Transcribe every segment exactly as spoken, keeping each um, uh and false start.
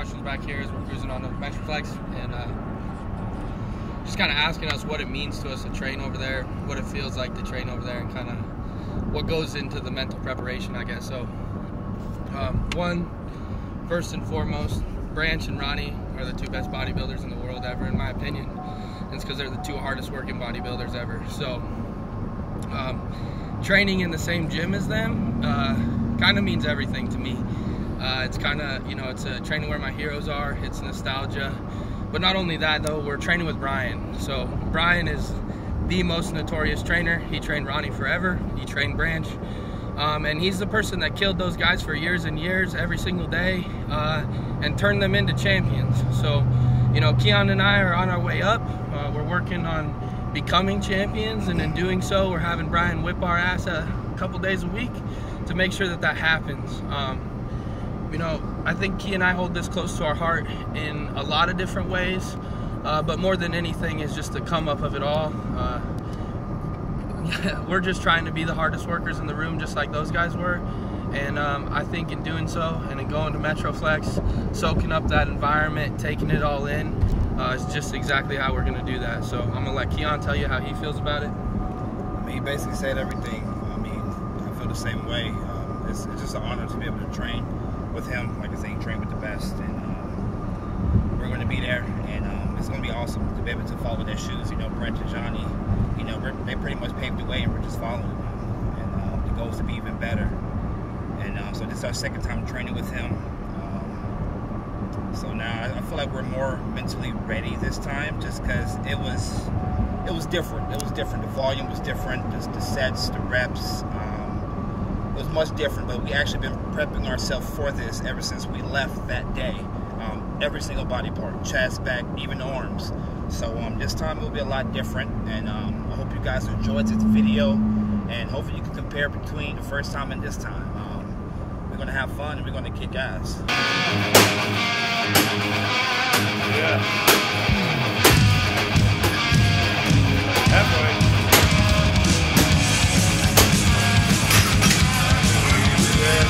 questions back here as we're cruising on the Metroflex, and uh, just kind of asking us what it means to us to train over there, what it feels like to train over there, and kind of what goes into the mental preparation, I guess. So, um, one, first and foremost, Branch and Ronnie are the two best bodybuilders in the world ever, in my opinion. And it's because they're the two hardest working bodybuilders ever. So, um, training in the same gym as them uh, kind of means everything to me. Uh, it's kind of, you know, it's a training where my heroes are. It's nostalgia. But not only that, though, we're training with Brian. So Brian is the most notorious trainer. He trained Ronnie forever. He trained Branch. Um, and he's the person that killed those guys for years and years, every single day, uh, and turned them into champions. So, you know, Keone and I are on our way up. Uh, we're working on becoming champions, and in doing so, we're having Brian whip our ass a couple days a week to make sure that that happens. Um, you know, I think Key and I hold this close to our heart in a lot of different ways, uh, but more than anything is just the come up of it all. Uh, we're just trying to be the hardest workers in the room, just like those guys were. And um, I think in doing so, and in going to Metroflex, soaking up that environment, taking it all in, uh, is just exactly how we're going to do that. So I'm going to let Keone tell you how he feels about it. I mean, he basically said everything. I mean, I feel the same way. Um, it's, it's just an honor to be able to train with him. Like I say, he trained with the best, and um, we're going to be there, and um, it's going to be awesome to be able to follow their shoes. You know, Brent and Johnny, you know, they pretty much paved the way, and we're just following them. And um, the goal is to be even better. And uh, so this is our second time training with him. Um, so now I, I feel like we're more mentally ready this time, just because it was it was different. It was different. The volume was different. The, the sets, the reps. Um, it was much different. But we actually been prepping ourselves for this ever since we left that day. Um, every single body part, chest, back, even arms. So um, this time it will be a lot different. And um, I hope you guys enjoyed this video. And hopefully you can compare between the first time and this time. Um, we're going to have fun, and we're going to kick ass. Yeah. Halfway. Yeah.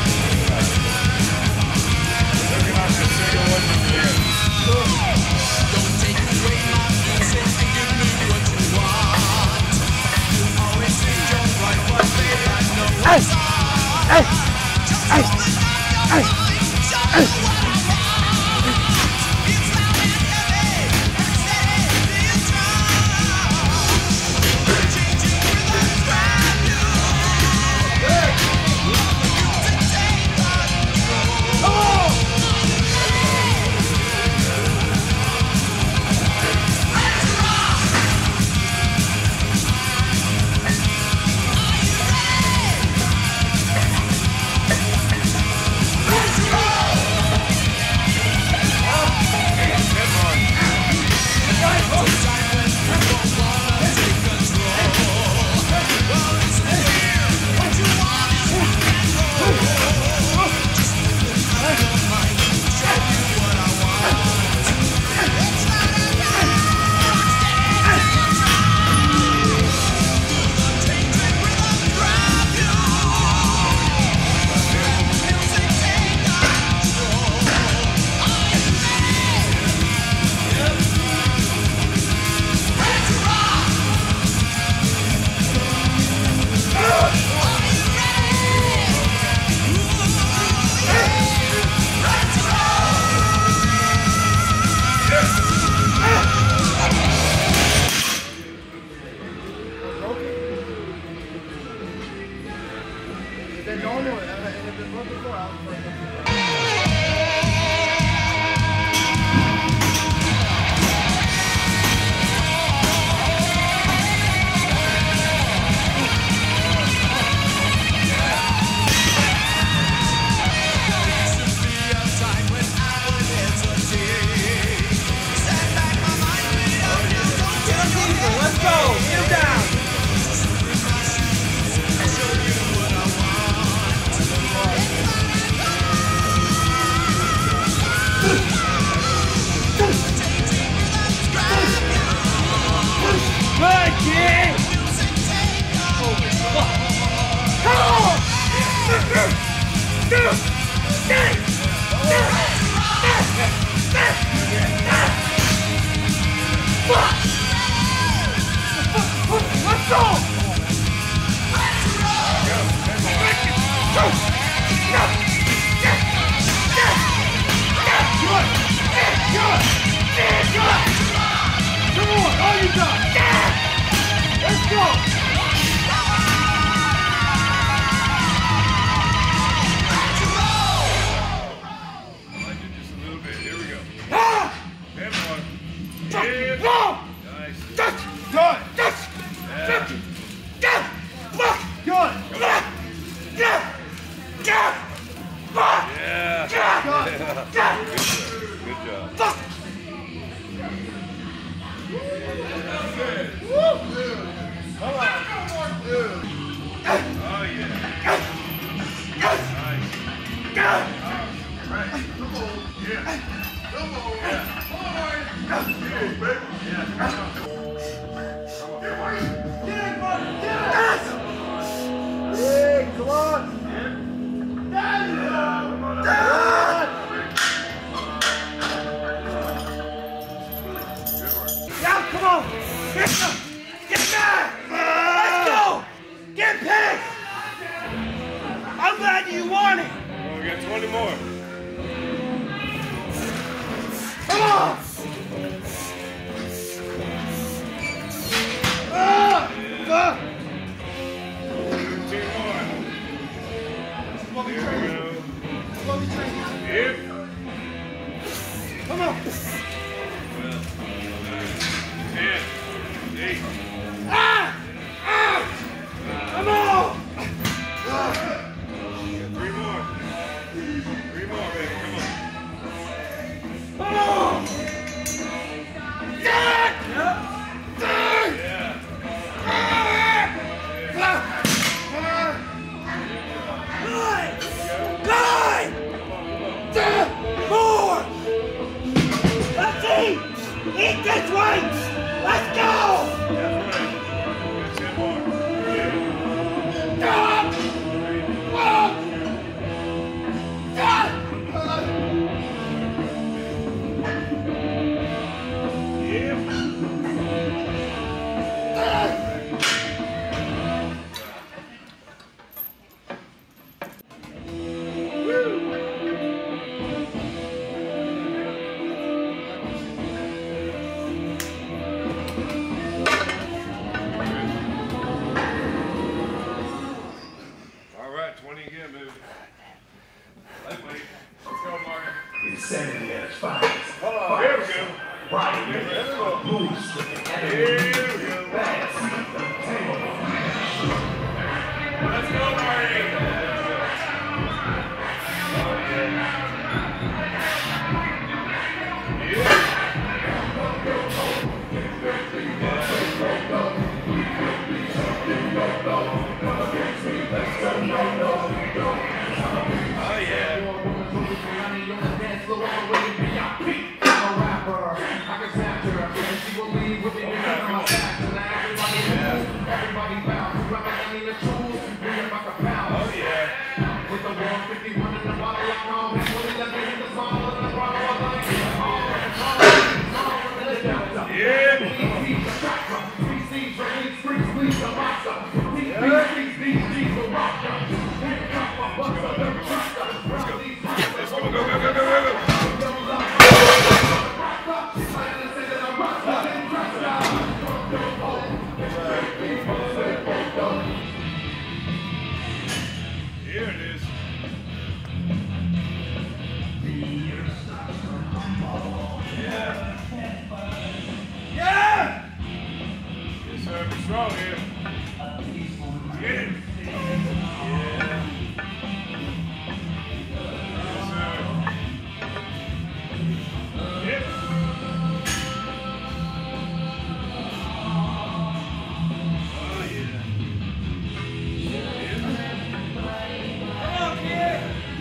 Looking off the single one from the end. Don't take away my music and give me what you want. You always think you're right, but baby, I know what's on. Hey! Hey! Hey! Hey! Good job. Fuck! Come on. Oh, yeah. Nice. Right. Come on. Yeah. Come on. Yeah. Come on. Yeah, baby. Yeah. Come on. Come on. Get it, buddy! Get it! Hey, come on! Dad! Dad! Now, come on! Get them! Get back! Let's go! Get pissed! I'm glad you won it! Oh, we got twenty more. Come on! Ah! Ah! fifteen more. Let me Here train we you. go. Let me train you. Yep. Come on! ten. eight. Ah! Ah! Come on! Ah! Three more. Three more, baby. Come on. Come on! Dad! Dad! Yeah. Ah! Ah! Nine! Nine! Ten! More! Let's eat! Eat this weight! Let's go! That's right. ten more. Yeah. Stop! Stop! Stop! Yep. All right, twenty again, baby. Lightweight. Let's go, Martin. Insanity at its finest. Hold on. Here we go. Right There we here. go. Boost with the Here enemy. we go. Let's see the table. Let's go, Marty. Oh, yeah. Oh, yeah. Let's go, go, go, go, go, go, go. Here it is. Yeah. Yeah! Yes, sir. Be strong here. Get it. Yeah. Yes, sir. Yep. Oh, yeah. Come on, kid!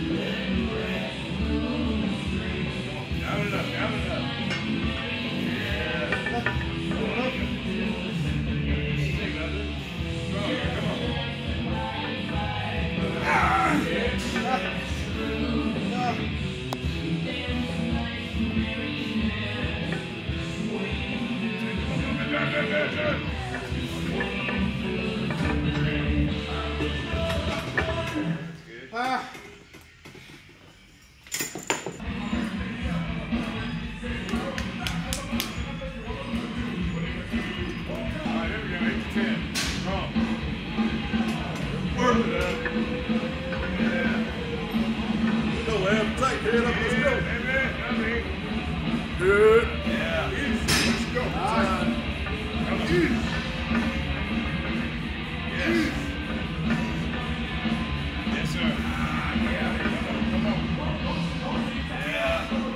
Down and up, down and up. Yeah. Take another. Strong here, come on. Down, down, down, down. Ah! All right, here we go, eight to ten. Strong. Work it up. Yeah. Go, Em. Tight. Head up. Let's go. Hey, man, I mean, Good. yeah. Easy. Let's go. Tight. Come on. Yes. Yes, sir. Yeah. Come on, come on. Yeah.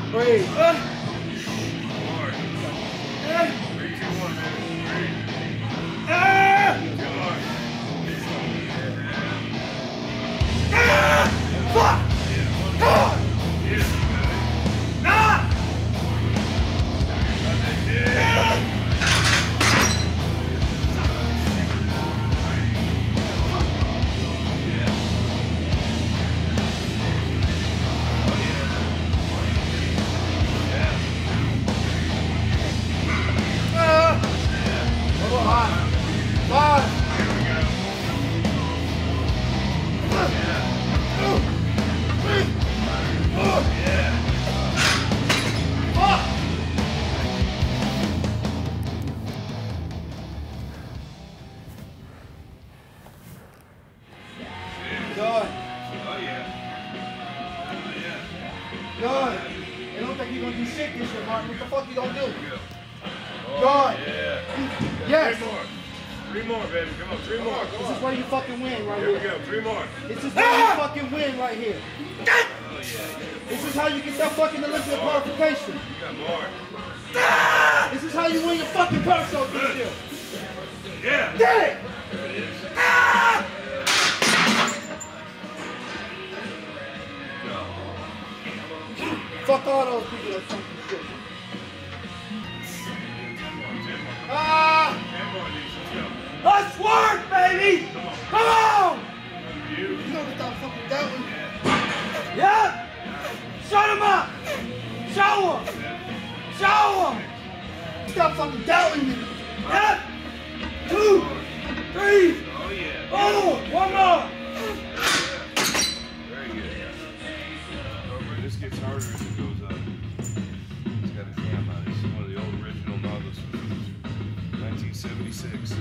Breathe. Hard. Three, two, one, baby. Three. Ah! Too hard. Ah! Fuck! Ah! Yeah. Nah! Yeah. God. Oh yeah. Oh yeah. God. It don't think you're gonna do shit this year, Martin. What the fuck you gonna do? Oh, God. yeah. Yes. Three more. Three more, baby. Come on, three more. Come This on. is where you fucking win right Here we here. go. Three more. This is where you fucking win right here. Oh yeah. This is how you get that fucking Olympic qualification. You got more. This is how you win your fucking purse show this year. Yeah. Get it! There it is. Ah! Fuck all those people that talk shit. Ah! Ten more of these. Let's go. Let's work, baby! Come on! You. You know without fucking doubting. Yeah! Shut him up! Show him! Show him! Stop fucking doubting me! Yeah! Two! Three! Oh yeah. Oh! One more! Very good. Over, this gets harder as it goes up. It's got a cam on it. It's one of the old original Nautilus from nineteen seventy-six.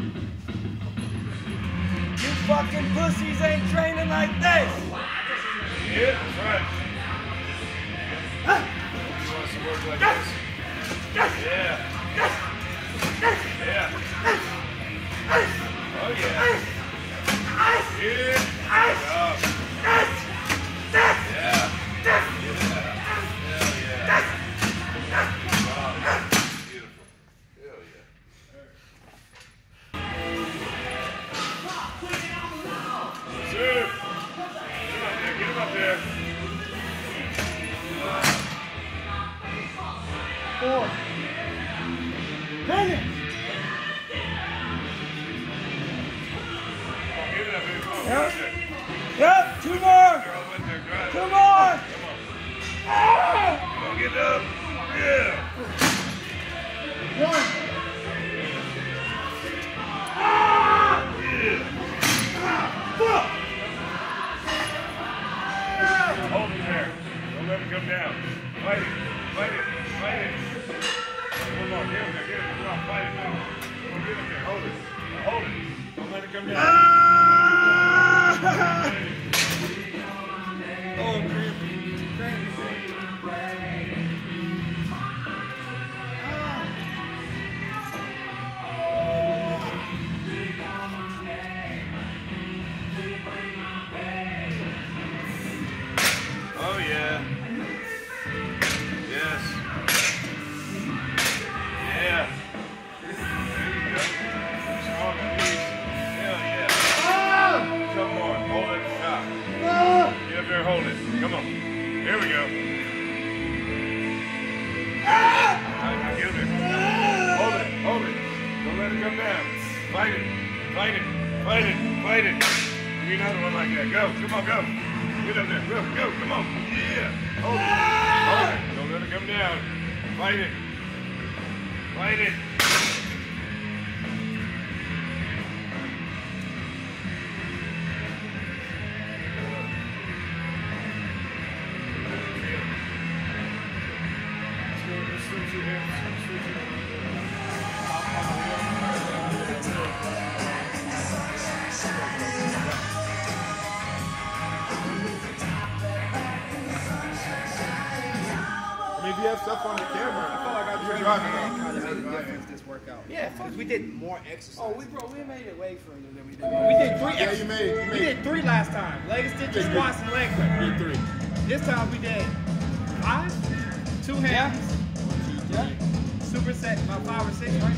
You fucking pussies ain't training like this! Yeah, that's right. Huh? You want some work like this? Yeah. Yeah. Oh yeah. Yeah. Good job. Yeah. Yeah. Hell yeah. Wow. Beautiful. Hell yeah. Sir. Get him up there. Get him up there. Four. Finish! Get it up there. Come on. Yep. Get it up Yep, two more! there. All in there. Drive. Two more! Come on. Ah! Come on, get up. Yeah. One! Ah! Yeah. Fuck! Hold it there. Don't let it come down. Fight it. Fight it. Fight it. One more. Get him there. Get him there. Come on. Fight it. Come on. Get him there. Hold it. Hold it. Don't let it come down. Ah! Oh, crampy. Oh, yeah. Yes. Yeah. There you go. Strong release. Hell yeah. Ah! Some more. Hold it at the top. Ah! Get up there, hold it. Come on. There we go. Ah! Get up there. Hold it. Hold it. Don't let it come down. Fight it. Fight it. Fight it. Fight it. Give me another one like that. Go. Come on, go. Get up there. Go. Go. Come on. Yeah. Hold it. Hold it. Don't let it come down. Fight it. Fight it. I mean, if you have stuff on the camera, I feel like I'd be driving now. Kind of made a difference this workout. Yeah, because we did more exercise. Oh, we bro, we made it way further than we did. We did three Yeah, you exercises. made, you We made did three last time. Leg extension, Did three. squats, and leg press. you did three. This time we did five. two hands. Yeah. Superset about five or six, right?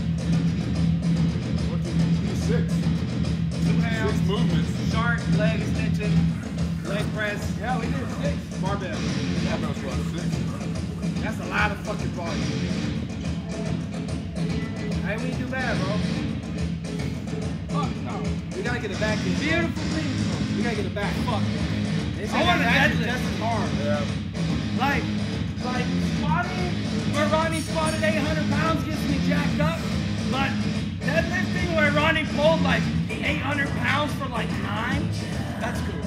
One, two, three, six. Two hands. Six movements. Sharp, leg extension, leg press. Yeah, we did six. Barbell. Barbell squat, six. That's a lot of fucking volume. Hey, we didn't do bad, bro. Fuck no. We gotta get it back in. Beautiful thing. We gotta get it back. Fuck. They say I want a that deadlift. just as hard. Yeah. Like, like squatting, where Ronnie squatted eight hundred pounds gets me jacked up. But deadlifting where Ronnie pulled like eight hundred pounds for like nine, that's cool.